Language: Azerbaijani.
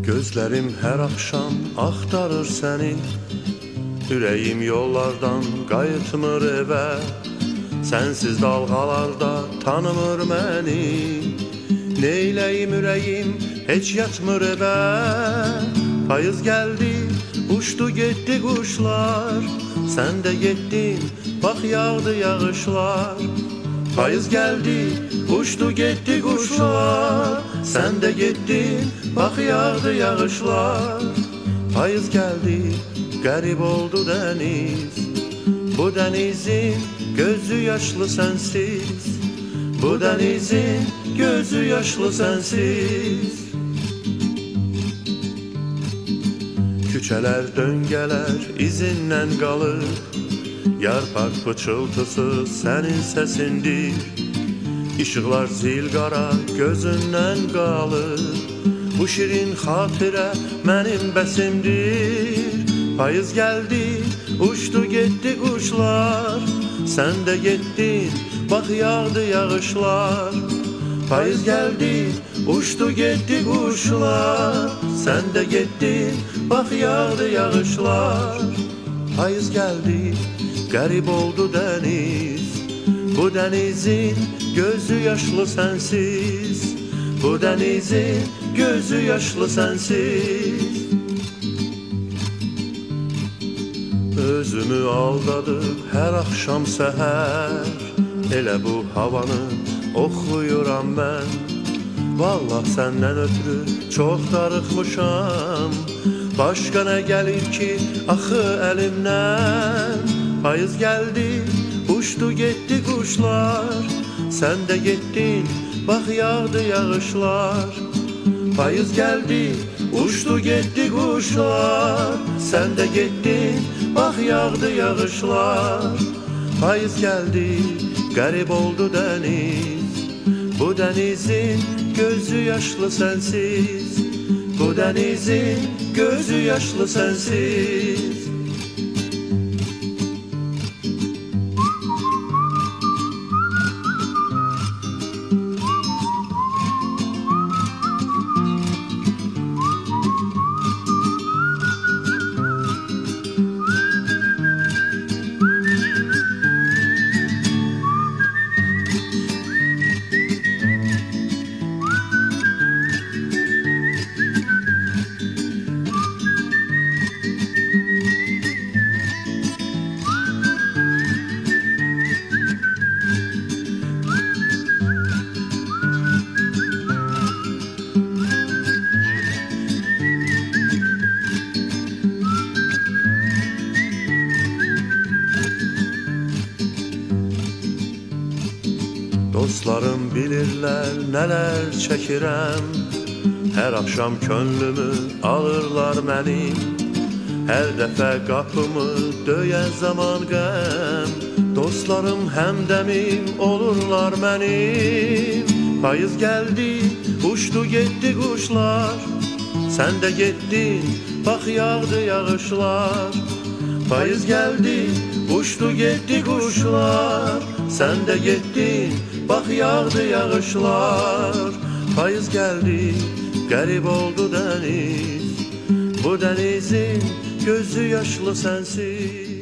Gözlerim her akşam axtarır seni, ürəyim yollardan qayıtmır evə. Sensiz dalğalarda tanımır məni, neyləyim ürəyim heç yatmır evə. Payız geldi, uçtu getdi quşlar, sen de getdin, bax yağdı yağışlar. Payız geldi, uçtu getdi quşlar, sen de getdin, bax yağdı yağışlar. Payız geldi, qərib oldu dəniz, bu dənizin gözü yaşlı sensiz, bu dənizin gözü yaşlı sensiz. Küçələr döngələr izindən qalır, yarpaq pıçıltısı sənin səsindir. İşıqlar zilqara gözündən qalır, bu şirin xatirə mənim bəsimdir. Payız geldi, uçtu getdi quşlar, sen de getdin, bax yağdı yağışlar. Payız geldi, uçtu getdi quşlar, sen de getdin, bax yağdı yağışlar. Payız geldi, qərib oldu dəniz, bu dənizin gözü yaşlı sensiz, bu dənizin gözü yaşlı sensiz. Özümü aldadıb hər axşam səhər, elə bu havanı oxuyuram mən. Vallah səndən ötürü çox darıxmışam, başqa nə gəlir ki axı əlimdən. Payız gəldi, uçdu getdi quşlar, sən də getdin, bax yağdı yağışlar. Payız geldi, uçtu getdi quşlar, sen de getdin, bax yağdı yağışlar. Payız geldi, qərib oldu dəniz, bu dənizin gözü yaşlı sensiz, bu dənizin gözü yaşlı sensiz. Dostlarım bilirlər nələr çəkirəm, hər axşam könlümü alırlar mənim. Hər dəfə qapımı döyən zaman qəm, dostlarım həmdəmim olurlar mənim. Payız gəldi, uçdu getdi quşlar, sən də getdin, bax yağdı yağışlar. Payız geldi, uçtu getdi quşlar, sen de getdin, bax yağdı yağışlar. Payız geldi, qərib oldu dəniz, bu dənizin gözü yaşlı sensiz.